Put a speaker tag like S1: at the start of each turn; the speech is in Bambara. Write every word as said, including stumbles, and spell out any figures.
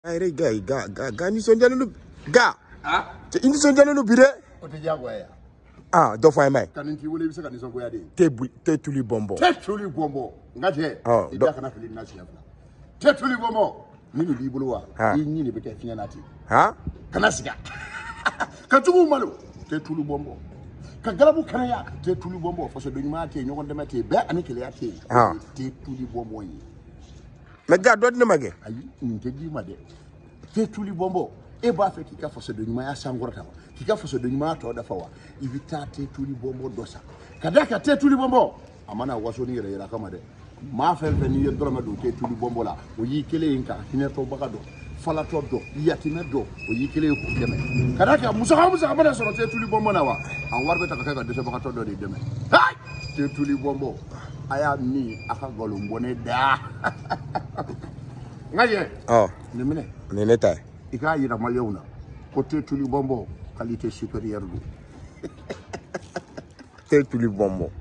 S1: Ayre ga ga ga ga ni sonjana lu ga
S2: ah
S1: te indi sonjana lu bire
S2: o te jago ya
S1: ah do fay may
S2: kanin ti wole bisa kan son ko ya de
S1: te te tuli bombo
S2: te tuli bombo ngate
S1: oh
S2: do kana fili na siya te tuli bombo ni ni bibulu wa ni ni ni be ke finya nati
S1: ha
S2: kana siga ka tugu malo te tuli bombo ka galabu kana ya te tuli bombo faso do nyuma te nyogon demate be ani kele ya te te tuli bombo yi
S1: me ga do ni mage
S2: ayi nte di ma de te tuli bombo e ba fe ki ka faso do nyuma ya sangorta ki ka faso do nyuma to da fawa ibita te tuli bombo dosa kadaka te tuli bombo amana waso ni yere yara kama de ma fe fe ni yedro ma do te tuli bombo la o yi kele inka hine to baga do fala to do yatina do o yi kele ko deme kadaka musa ha musa amana so te tuli bombo na wa an warbe ta ka ka de so baga to do de deme hay te tuli bombo aya ni aka golo mbone da ngaye
S1: oh
S2: ne mene
S1: ne neta
S2: ika yira malewna ko te tuli bombo qualité supérieure du
S1: te tuli bombo